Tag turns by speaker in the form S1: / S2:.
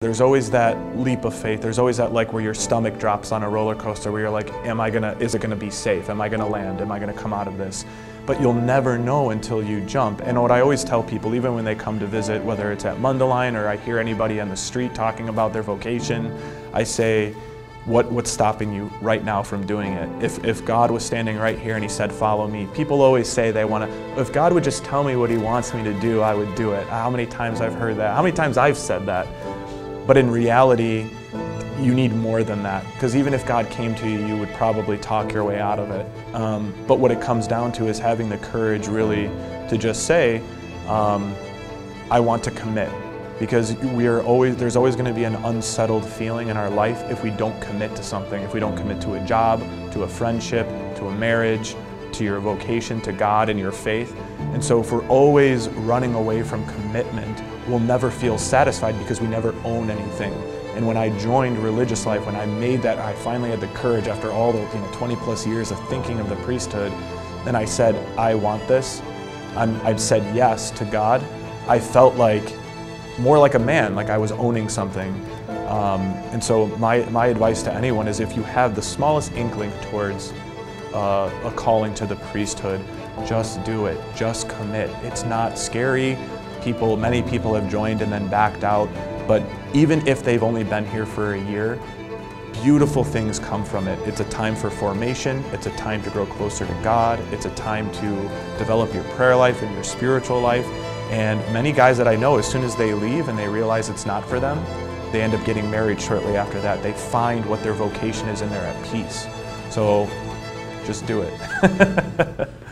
S1: There's always that leap of faith. There's always that where your stomach drops on a roller coaster where you're like, is it gonna be safe? Am I gonna land? Am I gonna come out of this? But you'll never know until you jump. And what I always tell people, even when they come to visit, whether it's at Mundelein or I hear anybody on the street talking about their vocation, I say, what's stopping you right now from doing it? If God was standing right here and he said, follow me, people always say they want to, if God would just tell me what he wants me to do, I would do it. How many times I've heard that? How many times I've said that? But in reality, you need more than that. Because even if God came to you, you would probably talk your way out of it. But what it comes down to is having the courage really to just say, I want to commit. Because there's always going to be an unsettled feeling in our life if we don't commit to something, if we don't commit to a job, to a friendship, to a marriage, to your vocation, to God and your faith. And so if we're always running away from commitment, we'll never feel satisfied because we never own anything. And when I joined religious life, when I made that, I finally had the courage after all the 20 plus years of thinking of the priesthood, then I said, I want this. I've said yes to God. I felt more like a man, like I was owning something. And so my advice to anyone is if you have the smallest inkling towards a calling to the priesthood, just do it, just commit. It's not scary. Many people have joined and then backed out, but even if they've only been here for a year, beautiful things come from it. It's a time for formation, it's a time to grow closer to God, it's a time to develop your prayer life and your spiritual life. And many guys that I know, as soon as they leave and they realize it's not for them, they end up getting married shortly after that. They find what their vocation is and they're at peace. So just do it.